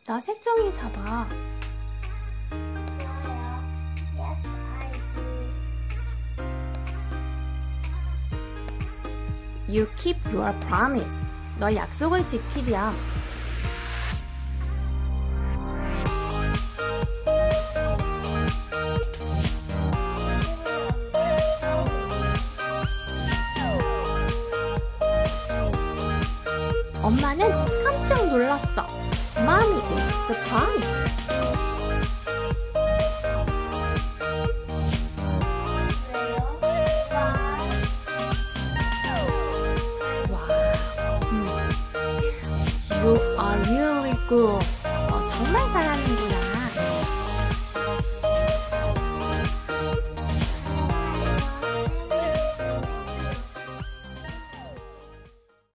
나 색종이 잡아. 좋아요. Yes, I do. You keep your promise. 너 약속을 지키랴. 엄마는 깜짝 놀랐어. Mommy is surprised. 왜요? Why? You are really good. 정말 잘하는구나.